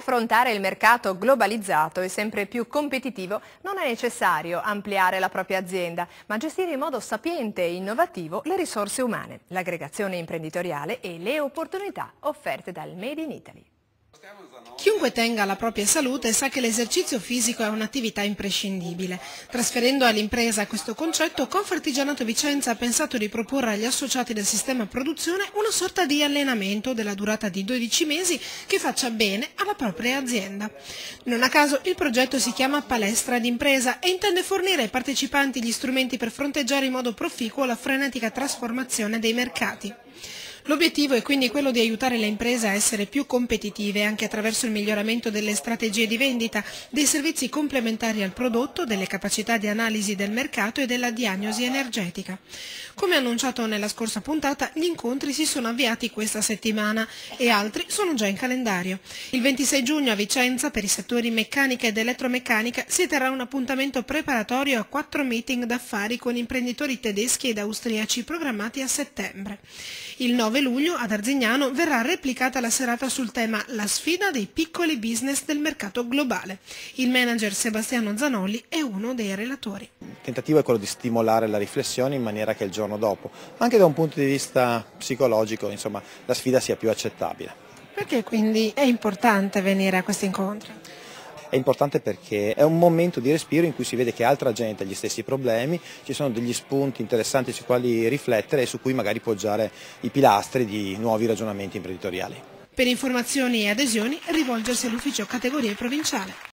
affrontare il mercato globalizzato e sempre più competitivo non è necessario ampliare la propria azienda, ma gestire in modo sapiente e innovativo le risorse umane, l'aggregazione imprenditoriale e le opportunità offerte dal Made in Italy. Chiunque tenga la propria salute sa che l'esercizio fisico è un'attività imprescindibile. Trasferendo all'impresa questo concetto, Confartigianato Vicenza ha pensato di proporre agli associati del sistema produzione una sorta di allenamento della durata di 12 mesi che faccia bene alla propria azienda. Non a caso il progetto si chiama Palestra d'impresa e intende fornire ai partecipanti gli strumenti per fronteggiare in modo proficuo la frenetica trasformazione dei mercati. L'obiettivo è quindi quello di aiutare le imprese a essere più competitive anche attraverso il miglioramento delle strategie di vendita, dei servizi complementari al prodotto, delle capacità di analisi del mercato e della diagnosi energetica. Come annunciato nella scorsa puntata, gli incontri si sono avviati questa settimana e altri sono già in calendario. Il 26 giugno a Vicenza, per i settori meccanica ed elettromeccanica, si terrà un appuntamento preparatorio a 4 meeting d'affari con imprenditori tedeschi ed austriaci programmati a settembre. Il 9 luglio ad Arzignano verrà replicata la serata sul tema La sfida dei piccoli business del mercato globale. Il manager Sebastiano Zanolli è uno dei relatori. Il tentativo è quello di stimolare la riflessione in maniera che il giorno dopo, anche da un punto di vista psicologico, insomma, la sfida sia più accettabile. Perché quindi è importante venire a questi incontri? È importante perché è un momento di respiro in cui si vede che altra gente ha gli stessi problemi, ci sono degli spunti interessanti sui quali riflettere e su cui magari poggiare i pilastri di nuovi ragionamenti imprenditoriali. Per informazioni e adesioni rivolgersi all'ufficio categorie provinciale.